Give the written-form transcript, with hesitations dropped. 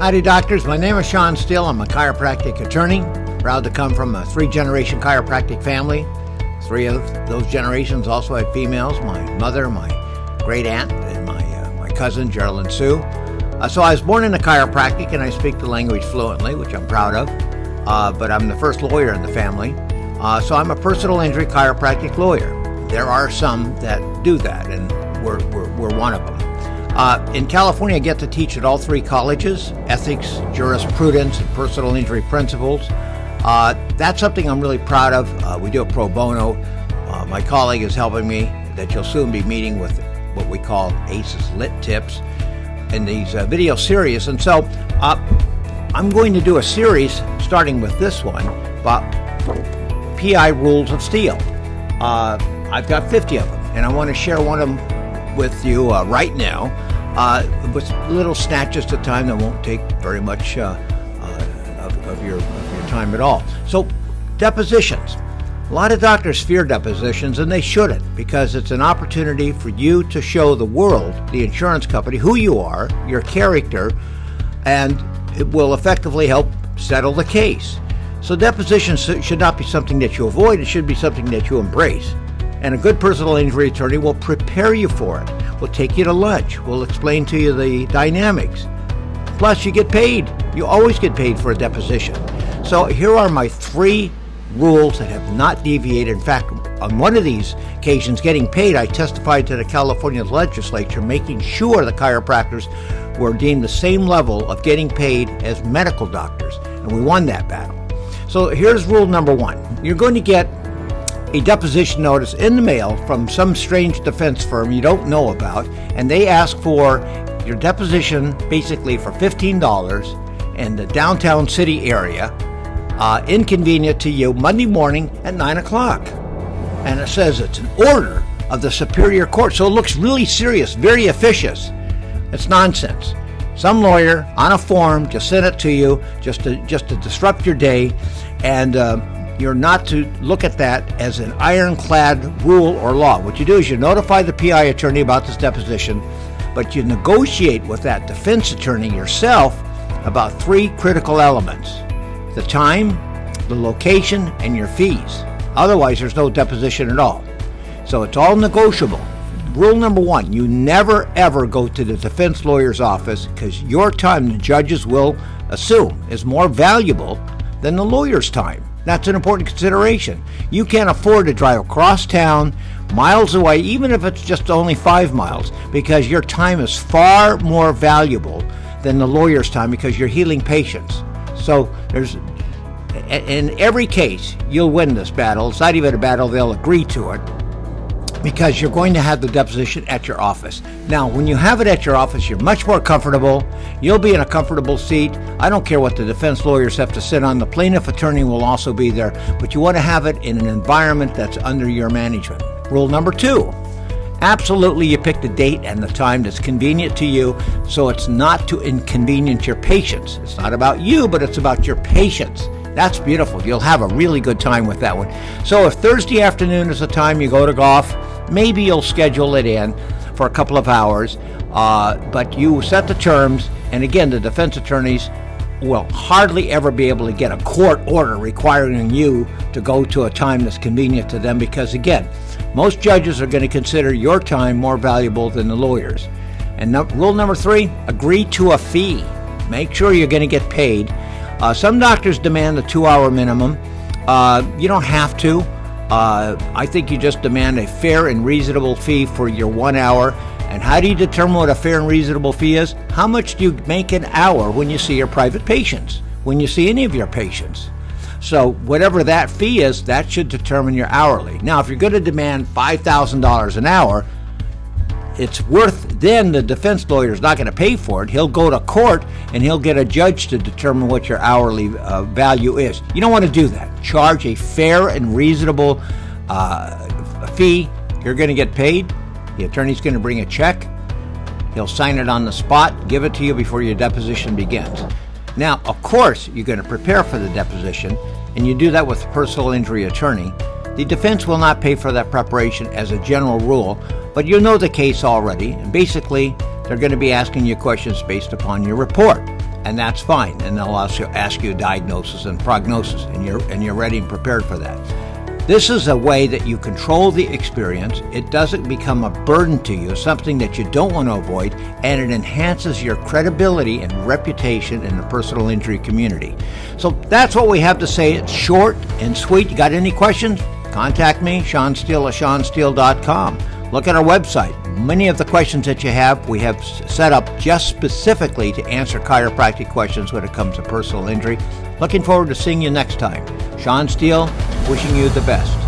Howdy doctors, my name is Sean Steele. I'm a chiropractic attorney, proud to come from a 3-generation chiropractic family. 3 of those generations also had females, my mother, my great aunt, and my cousin, Geraldine Sue. So I was born into chiropractic and I speak the language fluently, which I'm proud of, but I'm the first lawyer in the family. So I'm a personal injury chiropractic lawyer. There are some that do that, and we're one of them. In California, I get to teach at all 3 colleges: ethics, jurisprudence, and personal injury principles. That's something I'm really proud of. We do it pro bono. My colleague is helping me, that you'll soon be meeting with what we call ACES Lit Tips in these video series. And so I'm going to do a series starting with this one about PI rules of steel. I've got 50 of them, and I want to share one of them with you right now, with little snatches of time that won't take very much of your time at all. So, depositions. A lot of doctors fear depositions, and they shouldn't, because it's an opportunity for you to show the world, the insurance company, who you are, your character, and it will effectively help settle the case. So depositions should not be something that you avoid, it should be something that you embrace. And a good personal injury attorney will prepare you for it. We'll take you to lunch. We'll explain to you the dynamics. Plus, you get paid. You always get paid for a deposition. So here are my 3 rules that have not deviated. In fact, on one of these occasions, getting paid, I testified to the California legislature, making sure the chiropractors were deemed the same level of getting paid as medical doctors. And we won that battle. So here's rule number 1. You're going to get a deposition notice in the mail from some strange defense firm you don't know about, and they ask for your deposition basically for $15 in the downtown city area, inconvenient to you, Monday morning at 9 o'clock. And it says it's an order of the Superior Court, so it looks really serious, very officious. It's nonsense. Some lawyer on a form just sent it to you just to disrupt your day, and you're not to look at that as an ironclad rule or law. What you do is you notify the PI attorney about this deposition, but you negotiate with that defense attorney yourself about 3 critical elements: the time, the location, and your fees. Otherwise, there's no deposition at all. So it's all negotiable. Rule number 1, you never ever go to the defense lawyer's office, because your time, the judges will assume, is more valuable than the lawyer's time. That's an important consideration. You can't afford to drive across town, miles away, even if it's just only 5 miles, because your time is far more valuable than the lawyer's time, because you're healing patients. So in every case, you'll win this battle. It's not even a battle, they'll agree to it, because you're going to have the deposition at your office. Now, when you have it at your office, you're much more comfortable. You'll be in a comfortable seat. I don't care what the defense lawyers have to sit on. The plaintiff attorney will also be there, but you want to have it in an environment that's under your management. Rule number 2, absolutely you pick the date and the time that's convenient to you, so it's not to inconvenience your patients. It's not about you, but it's about your patients. That's beautiful. You'll have a really good time with that one. So if Thursday afternoon is the time you go to golf, maybe you'll schedule it in for a couple of hours, but you set the terms, and again, the defense attorneys will hardly ever be able to get a court order requiring you to go to a time that's convenient to them, because again, most judges are going to consider your time more valuable than the lawyers. And rule number 3, agree to a fee. Make sure you're going to get paid. Some doctors demand a 2-hour minimum. You don't have to. I think you just demand a fair and reasonable fee for your 1 hour. And how do you determine what a fair and reasonable fee is? How much do you make an hour when you see your private patients, when you see any of your patients? So whatever that fee is, that should determine your hourly. Now, if you're going to demand $5,000 an hour, it's worth, then the defense lawyer is not going to pay for it. He'll go to court and he'll get a judge to determine what your hourly value is. You don't want to do that. Charge a fair and reasonable fee. You're going to get paid. The attorney's going to bring a check. He'll sign it on the spot, give it to you before your deposition begins. Now, of course, you're going to prepare for the deposition, and you do that with a personal injury attorney. The defense will not pay for that preparation as a general rule, but you know the case already, and basically they're going to be asking you questions based upon your report. and that's fine. And they'll also ask you diagnosis and prognosis, and you're ready and prepared for that. This is a way that you control the experience. It doesn't become a burden to you, something that you don't want to avoid, and it enhances your credibility and reputation in the personal injury community. So that's what we have to say. It's short and sweet. You got any questions? Contact me, Sean Steele at SeanSteele.com. Look at our website. Many of the questions that you have, we have set up just specifically to answer chiropractic questions when it comes to personal injury. Looking forward to seeing you next time. Sean Steele, wishing you the best.